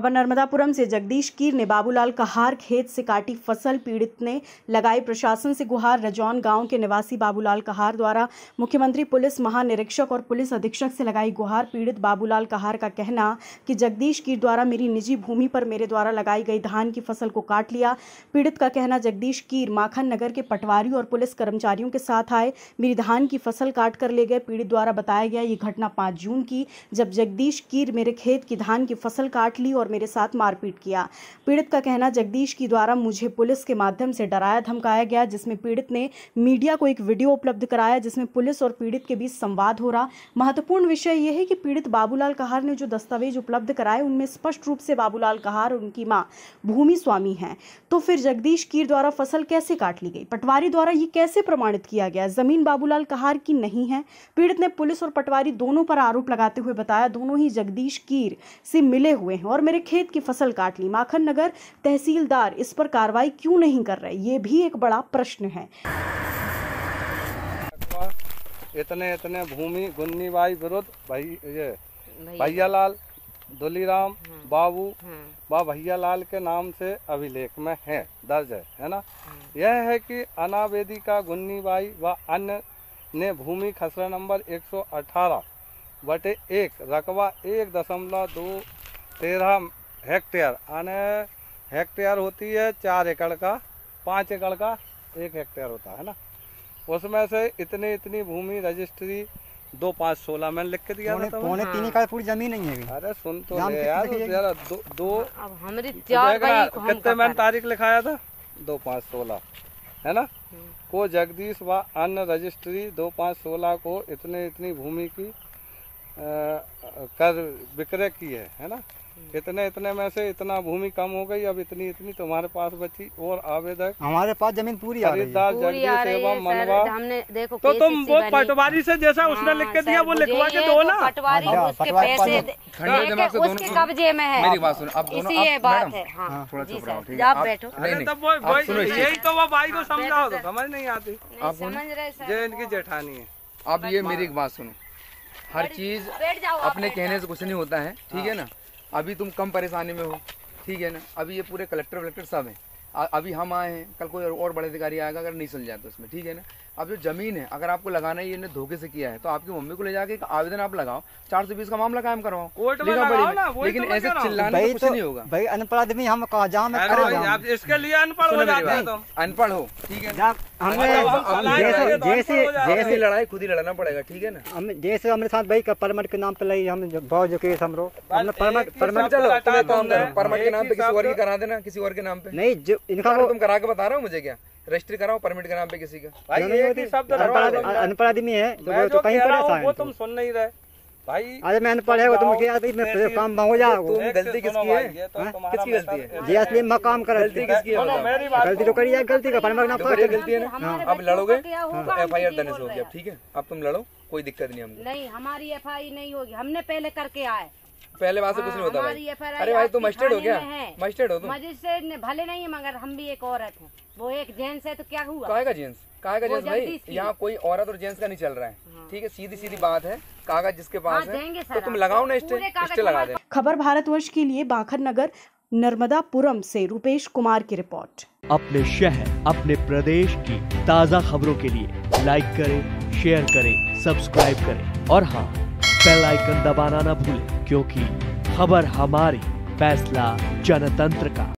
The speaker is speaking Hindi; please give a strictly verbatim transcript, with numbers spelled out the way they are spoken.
खबर नर्मदापुरम से। जगदीश कीर ने बाबूलाल कहार खेत से काटी फसल, पीड़ित ने लगाई प्रशासन से गुहार। रजौन गांव के निवासी बाबूलाल कहार द्वारा मुख्यमंत्री, पुलिस महानिरीक्षक और पुलिस अधीक्षक से लगाई गुहार। पीड़ित बाबूलाल कहार का कहना कि जगदीश कीर द्वारा मेरी निजी भूमि पर मेरे द्वारा लगाई गई धान की फसल को काट लिया। पीड़ित का कहना, जगदीश कीर माखन नगर के पटवारी और पुलिस कर्मचारियों के साथ आए, मेरी धान की फसल काट कर ले गए। पीड़ित द्वारा बताया गया ये घटना पाँच जून की, जब जगदीश कीर मेरे खेत की धान की फसल काट ली और मेरे साथ मारपीट किया। पीड़ित का कहना, जगदीश की द्वारा मुझे पुलिस के माध्यम से डराया धमकाया गया, जिसमें पीड़ित ने मीडिया को एक वीडियो उपलब्ध कराया जिसमें पुलिस और पीड़ित के बीच संवाद हो रहा। महत्वपूर्ण विषय यह है कि पीड़ित बाबूलाल कहार ने जो दस्तावेज उपलब्ध कराए उनमें स्पष्ट रूप से बाबूलाल कहार और उनकी मां भूमि स्वामी हैं। तो फिर जगदीश कीर द्वारा फसल कैसे काट ली गई? पटवारी द्वारा ये कैसे प्रमाणित किया गया? जमीन बाबूलाल कहार की नहीं है। पीड़ित ने पुलिस और पटवारी दोनों पर आरोप लगाते हुए बताया, दोनों ही जगदीश कीर से मिले हुए हैं और मेरे खेत की फसल काट ली। माखन नगर तहसीलदार इस पर कार्रवाई क्यों नहीं कर रहे, ये भी एक बड़ा प्रश्न है। इतने इतने भूमि गुन्नी बाई विरुद्ध भाई ये भैया लाल दुलीराम बाबू व भैया लाल के नाम से अभिलेख में है दर्ज है है ना। यह है कि अनावेदिका गुन्नी बाई व अन्य ने भूमि खसरा नंबर एक सौ अठारह बटे एक रकबा एक दशमलव दो तेरह हेक्टेयर आने हेक्टेयर होती है चार एकड़ का, पाँच एकड़ का एक हेक्टेयर होता है ना। उसमें से इतनी इतनी भूमि रजिस्ट्री दो पाँच सोलह में लिख के दिया था। पौने तीन एकड़ पूरी जमीन नहीं है। अरे सुन तो ले यार, जरा दो दो अब हमारी चार कितने मैंने तारीख लिखाया था? दो पाँच सोलह है ना। को जगदीश व अन्य रजिस्ट्री दो पाँच सोलह को इतने इतनी भूमि की आ, कर विक्रय की है है ना। इतने इतने में से इतना भूमि कम हो गई, अब इतनी इतनी तुम्हारे पास बची और आवेदक हमारे पास जमीन पूरी आ रही है। जगदीश एवं मनवा। हमने देखो तो तुम वो पटवारी से जैसा उसने लिख के दिया वो लिखवा के दो ना। पटवारी उसके पैसे उसके कब्जे में है। मेरी बात सुनो, अब दोनों इसी ये बात है। हाँ थोड़ा चुप रहो, ठीक है? आप बैठो। यही तो वो भाई को समझाओ तो समझ नहीं आती। आप समझ रहे सर, ये इनकी जेठानी है। अब ये मेरी एक बात सुनो, हर चीज अपने कहने से कुछ नहीं होता है, ठीक है ना। अभी तुम कम परेशानी में हो, ठीक है ना। अभी ये पूरे कलेक्टर वलेक्टर सब हैं, अभी हम आए हैं, कल कोई और बड़े अधिकारी आएगा अगर नहीं सुल जाए तो उसमें, ठीक है ना। अब जो जमीन है अगर आपको लगाना है, ये धोखे से किया है तो आपकी मम्मी को ले जाके एक आवेदन आप लगाओ, चार सौ बीस का मामला कायम करवाओ, कोर्ट में लगाओ ना। लेकिन ऐसे चिल्लाने से कुछ नहीं होगा भाई। अनपढ़ आदमी हम कहा जहाँ में इसके लिए अनपढ़ हो जाते हैं, अनपढ़ हो, ठीक है। जैसे जैसे लड़ाई खुद ही लड़ना पड़ेगा, ठीक है ना। हम जैसे हमारे साथ भाई का परमिट के नाम पे लगी, हम बहुत जो केस हम लोग परमिट परमिट चलो परमिट के नाम पे किसी और की करा देना, किसी और के नाम पे नहीं। जो इनका तुम करा के बता रहा हूँ मुझे क्या रजिस्ट्री कराओ परमिट के नाम पे किसी का। भाई अनपढ़ आदमी है तो कहीं पर वो तुम सुन नहीं रहे भाई। अरे मैं अनपढ़ है, तुम क्या काम हो जाओ। गलती किसकी है? किसकी गलती है? जी असली मैं काम कर गलती किसकी है? गलती तो करिए, गलती का परमिट ना गलती है ना। अब लड़ोगे तो एफ आई आर दर्ज हो गया, ठीक है। अब तुम लड़ो, कोई दिक्कत नहीं हमको। नहीं हमारी एफ आई आर नहीं होगी, हमने पहले करके आए। पहले वहाँ से कुछ नहीं होता भाई। अरे भाई तुम मजिस्ट्रेट हो क्या? मजिस्ट्रेट हो तुम? मजिस्ट्रेट भले नहीं है मगर हम भी एक औरत हैं, वो एक जेंट्स है तो क्या हुआ? काहे का जेंट्स? काहे का जेंट्स भाई? यहाँ कोई औरत और जेंट्स का नहीं चल रहा है, ठीक है। सीधी सीधी बात है, कागज जिसके पास है तो तुम लगाओ ना, स्टे स्टे लगा दे। खबर भारतवर्ष के लिए माखन नगर नर्मदापुरम से रूपेश कुमार की रिपोर्ट। अपने शहर अपने प्रदेश की ताज़ा खबरों के लिए लाइक करें, शेयर करें, सब्सक्राइब करें और हाँ, बेल आइकन दबाना ना भूलें, क्योंकि खबर हमारी, फैसला जनतंत्र का।